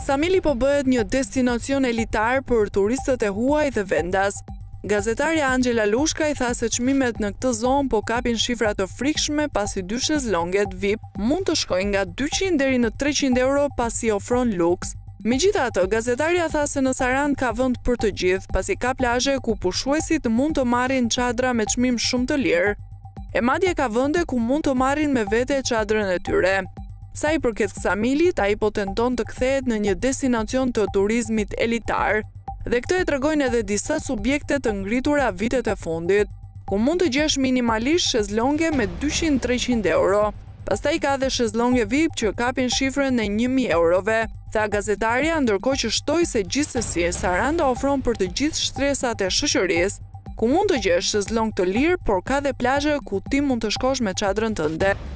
Samili po bëhet një destinacion elitar për turistët e huaj dhe vendas. Gazetarja Angela Lushka i tha se çmimet në këtë zonë po kapin shifra të frikshme pasi dy shezlonget VIP mund të shkojnë nga 200 deri në 300 euro pasi ofron luks. Megjithatë, gazetarja tha se në Sarand ka vend për të gjithë, pasi ka plazhe ku pushuesit mund të marrin çadra me çmim shumë të lirë. E madje ka vende ku mund të marrin me vete çadrën e tyre. Sa i përket Samilit, ai po tenton të kthehet në një destinacion të turizmit elitar, dhe këtë e tregojnë edhe disa subjekte të ngritura vitet e fundit, ku mund të gjesh minimalisht shezlonge me 200-300 euro. Pastaj ka dhe shezlonge VIP që kapin shifrën e 1000 eurove, tha gazetarja, ndërkohë që shtoi se gjithsesi Saranda ofron për të gjithë shtresat e shoqërisë, ku mund të gjesh shezlong të lirë, por ka dhe plazhe ku ti mund të shkosh me çadrën tënde.